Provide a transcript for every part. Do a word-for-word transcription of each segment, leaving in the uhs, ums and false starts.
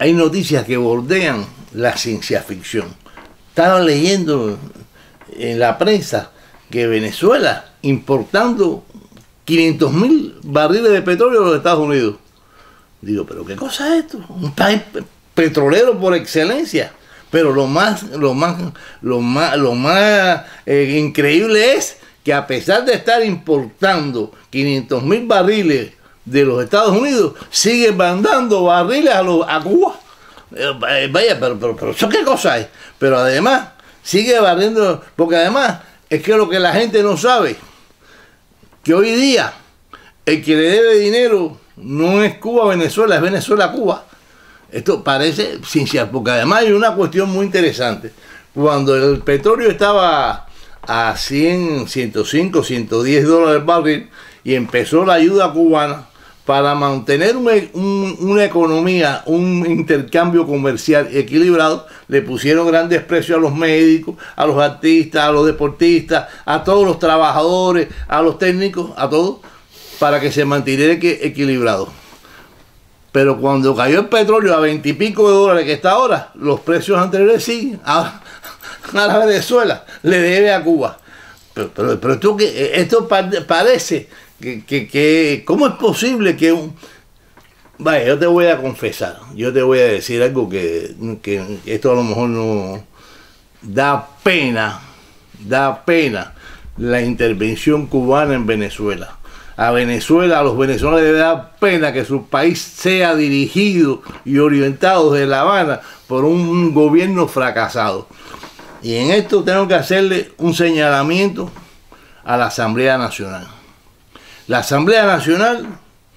hay noticias que bordean la ciencia ficción. Estaba leyendo en la prensa que Venezuela importando quinientos mil barriles de petróleo de los Estados Unidos. Digo, pero ¿qué cosa es esto? Un país petrolero por excelencia. Pero lo más, lo más, lo más, lo más eh, increíble es que a pesar de estar importando quinientos mil barriles de los Estados Unidos, sigue mandando barriles a, los, a Cuba. Eh, vaya, pero, pero, pero ¿eso qué cosa es? Pero además, sigue barriendo, porque además es que lo que la gente no sabe, que hoy día el que le debe dinero no es Cuba a Venezuela, es Venezuela a Cuba. Esto parece ciencia, porque además hay una cuestión muy interesante. Cuando el petróleo estaba a cien, ciento cinco, ciento diez dólares el barril y empezó la ayuda cubana para mantener un, un, una economía, un intercambio comercial equilibrado, le pusieron grandes precios a los médicos, a los artistas, a los deportistas, a todos los trabajadores, a los técnicos, a todos, para que se mantuviera equilibrado. Pero cuando cayó el petróleo a veintipico de dólares que está ahora, los precios anteriores siguen. Ahora, a la Venezuela le debe a Cuba. Pero, pero, pero esto, que, esto parece que, que, que... ¿Cómo es posible que un... Vaya, yo te voy a confesar, yo te voy a decir algo que, que esto a lo mejor no... Da pena, da pena la intervención cubana en Venezuela. A Venezuela, a los venezolanos les da pena que su país sea dirigido y orientado desde La Habana por un gobierno fracasado. Y en esto tengo que hacerle un señalamiento a la Asamblea Nacional. La Asamblea Nacional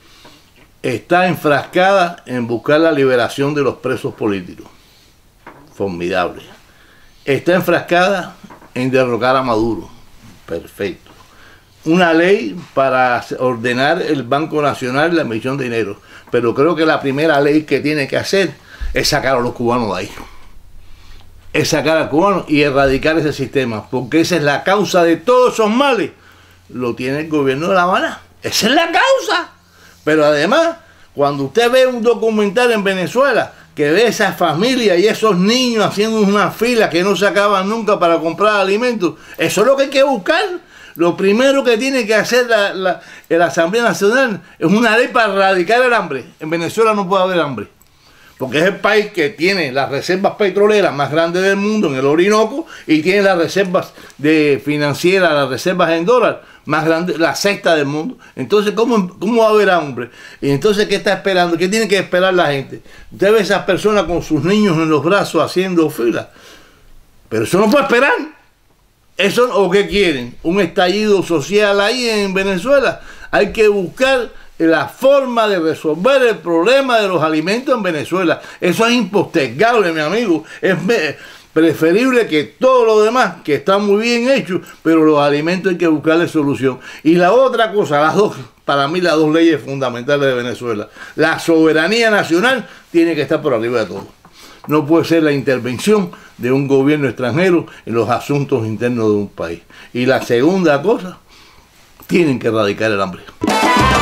está enfrascada en buscar la liberación de los presos políticos. Formidable. Está enfrascada en derrocar a Maduro. Perfecto. Una ley para ordenar el Banco Nacional la emisión de dinero. Pero creo que la primera ley que tiene que hacer es sacar a los cubanos de ahí. Es sacar a los cubanos y erradicar ese sistema. Porque esa es la causa de todos esos males. Lo tiene el gobierno de La Habana. Esa es la causa. Pero además, cuando usted ve un documental en Venezuela, que ve esa familia y esos niños haciendo una fila que no se acaban nunca para comprar alimentos, eso es lo que hay que buscar. Lo primero que tiene que hacer la, la, la Asamblea Nacional es una ley para erradicar el hambre. En Venezuela no puede haber hambre, porque es el país que tiene las reservas petroleras más grandes del mundo en el Orinoco y tiene las reservas de financieras, las reservas en dólar más grandes, la sexta del mundo. Entonces, ¿cómo, ¿cómo va a haber hambre? Y entonces, ¿qué está esperando? ¿Qué tiene que esperar la gente? Usted ve a esas personas con sus niños en los brazos haciendo fila, pero eso no puede esperar. ¿Eso o qué quieren? ¿Un estallido social ahí en Venezuela? Hay que buscar la forma de resolver el problema de los alimentos en Venezuela. Eso es impostergable, mi amigo. Es preferible que todo lo demás, que está muy bien hecho, pero los alimentos hay que buscarle solución. Y la otra cosa, las dos, para mí las dos leyes fundamentales de Venezuela. La soberanía nacional tiene que estar por arriba de todo. No puede ser la intervención de un gobierno extranjero en los asuntos internos de un país. Y la segunda cosa, tienen que erradicar el hambre.